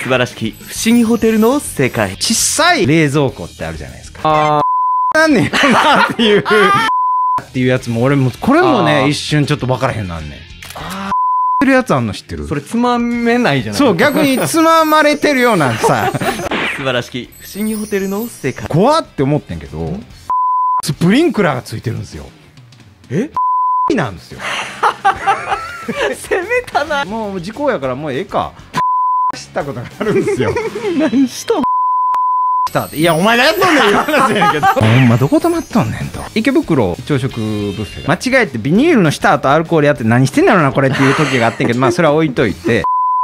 素晴らしき不思議ホテルの世界。 小さい冷蔵庫ってあるじゃないですか。なんねんなっていうっていうやつも俺もこれもね一瞬ちょっと分からへんなんねん。るやつあんの知ってる？ それつまめないじゃない。 そう、逆につままれてるようなさ素晴らしき不思議ホテルの世界。 怖って思ってんけどスプリンクラーがついてるんですよ。なんですよ攻めたな。 もう時効やからもうええかしたことがあるんですよ何しとんしたって。いやお前がやっとんねんいう話やけどほんまどこ泊まっとんねんと。池袋朝食ブッフェが間違えてビニールの下とアルコールやって何してんだろうなこれっていう時があってんけどまあそれは置いといて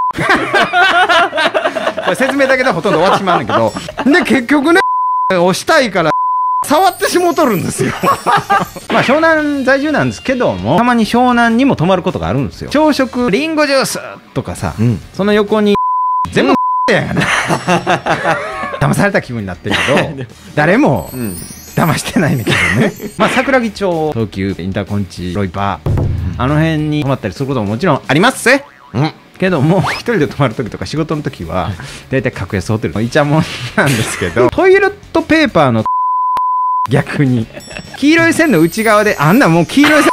これ説明だけでほとんど終わってしまうんだけどで結局ね押したいから触ってしもとるんですよまあ湘南在住なんですけどもたまに湘南にも泊まることがあるんですよ。朝食リンゴジュースとかさ、その横に全部やがな騙された気分になってるけど誰も騙してないんだけどねまあ桜木町東急インターコンチロイパーあの辺に泊まったりすることももちろんありますぜ、けども一人で泊まる時とか仕事の時はだいたい格安ホテルのイチャモンなんですけどトイレットペーパーの逆に黄色い線の内側であんなもう黄色い線